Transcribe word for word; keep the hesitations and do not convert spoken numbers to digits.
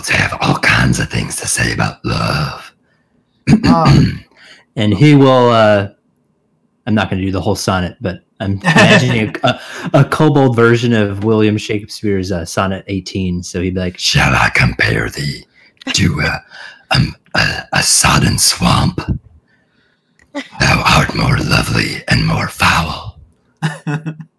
poets have all kinds of things to say about love. Oh. And he will, uh, I'm not going to do the whole sonnet, but I'm imagining a, a, a kobold version of William Shakespeare's uh, sonnet eighteen. So he'd be like, shall I compare thee to uh, um, a, a sodden swamp? Thou art more lovely and more foul.